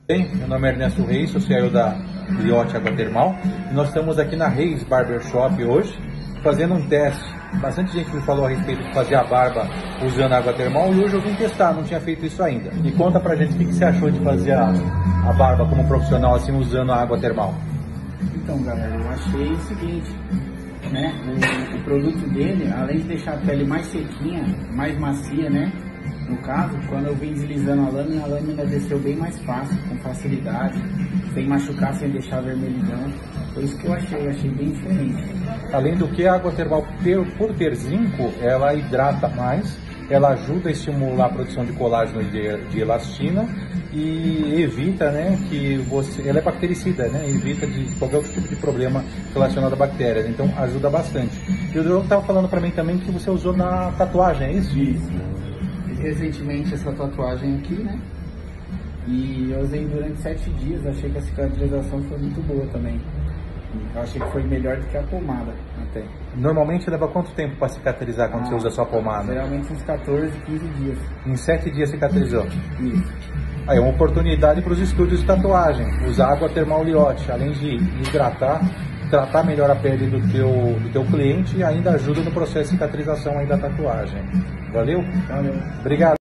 Bem, meu nome é Ernesto Reis, sou CEO da Liotte Água Termal e nós estamos aqui na Reis Barbershop hoje fazendo um teste. Bastante gente me falou a respeito de fazer a barba usando água termal e hoje eu vim testar, não tinha feito isso ainda. E conta pra gente o que você achou de fazer a barba como profissional assim usando a água termal. Então, galera, eu achei o seguinte, né? O produto dele, além de deixar a pele mais sequinha, mais macia, né? No caso, quando eu vim deslizando a lâmina desceu bem mais fácil, com facilidade, sem machucar, sem deixar vermelhidão. Foi isso que eu achei bem diferente. Além do que, a água termal, por ter zinco, ela hidrata mais, ela ajuda a estimular a produção de colágeno e de elastina e evita, né, que ela é bactericida, né, evita de qualquer outro tipo de problema relacionado a bactérias, então ajuda bastante. E o Diogo estava falando para mim também que você usou na tatuagem, é isso? Isso. Recentemente essa tatuagem aqui, né? E eu usei durante 7 dias, achei que a cicatrização foi muito boa também. Eu achei que foi melhor do que a pomada até. Normalmente leva quanto tempo para cicatrizar quando você usa a sua pomada? Geralmente uns 14, 15 dias. Em 7 dias cicatrizou? Isso. Aí é uma oportunidade para os estúdios de tatuagem. Usar água termal Liotte, além de hidratar, tratar melhor a pele do teu cliente e ainda ajuda no processo de cicatrização aí da tatuagem. Valeu? Valeu. Obrigado.